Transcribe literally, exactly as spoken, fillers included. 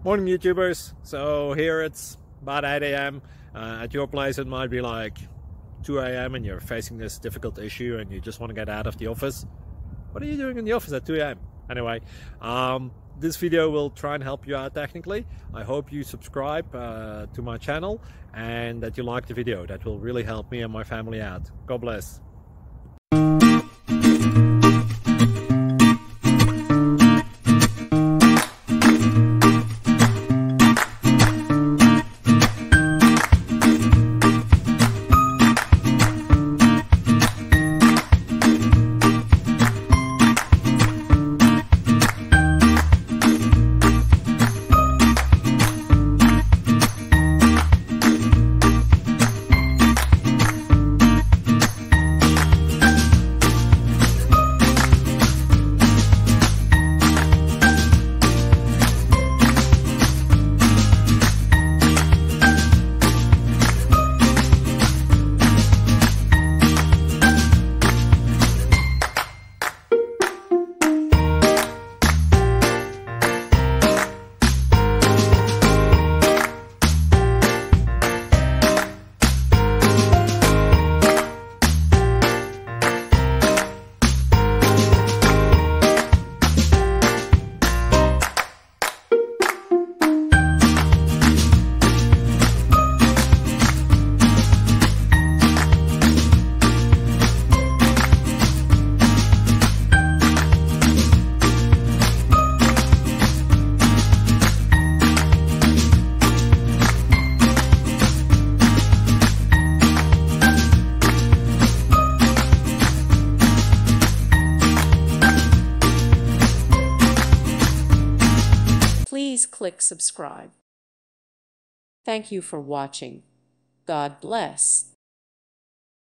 Morning YouTubers. So here it's about eight A M Uh, at your place it might be like two A M and you're facing this difficult issue and you just want to get out of the office. What are you doing in the office at two A M? Anyway, um, this video will try and help you out technically. I hope you subscribe uh, to my channel and that you like the video. That will really help me and my family out. God bless. Please click subscribe. Thank you for watching. God bless.